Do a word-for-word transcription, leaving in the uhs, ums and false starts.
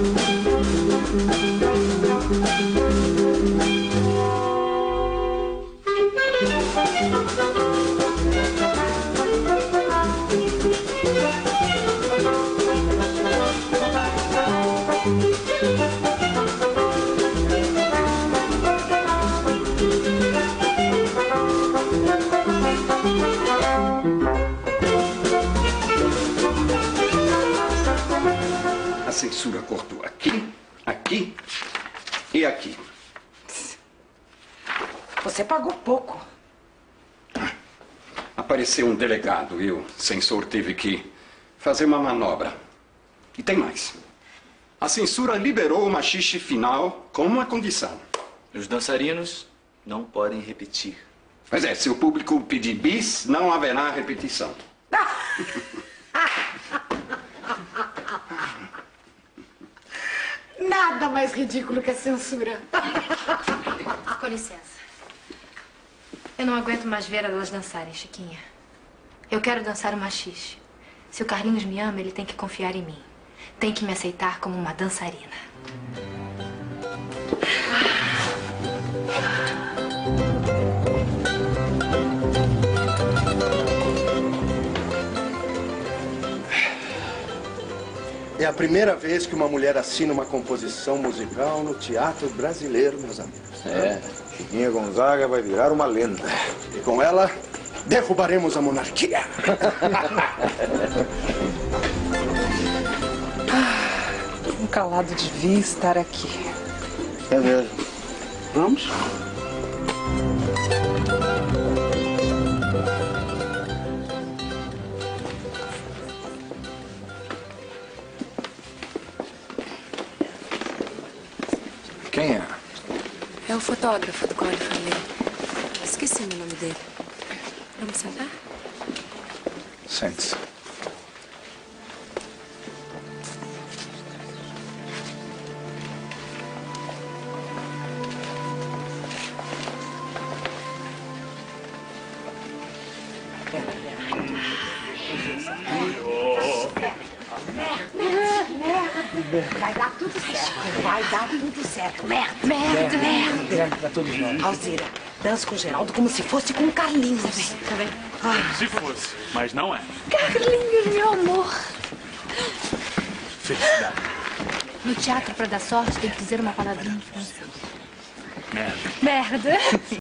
A censura cortou aqui, aqui e aqui. Você pagou pouco. Apareceu um delegado e o censor teve que fazer uma manobra. E tem mais. A censura liberou o machixe final com uma condição. Os dançarinos não podem repetir. Pois é, se o público pedir bis, não haverá repetição. Nada mais ridículo que a censura. Com licença. Eu não aguento mais ver elas dançarem, Chiquinha. Eu quero dançar o machixe. Se o Carlinhos me ama, ele tem que confiar em mim. Tem que me aceitar como uma dançarina. É a primeira vez que uma mulher assina uma composição musical no teatro brasileiro, meus amigos. É, Chiquinha Gonzaga vai virar uma lenda. E com ela, derrubaremos a monarquia. Um calado devia estar aqui. É mesmo. Vamos? Quem é? É o fotógrafo do qual eu falei. Esqueci o nome dele. Vamos sentar? Sente-se. Vai dar tudo certo. Vai dar tudo certo. Merda. Merda! Merda! Merda pra todos nós. Alzira, dança com o Geraldo como se fosse com o Carlinhos. Tá bem, tá bem. Ai. Se fosse, mas não é. Carlinhos, meu amor! Felicidade. No teatro, pra dar sorte, tem que dizer uma palavrinha em francês. Merda. Merda!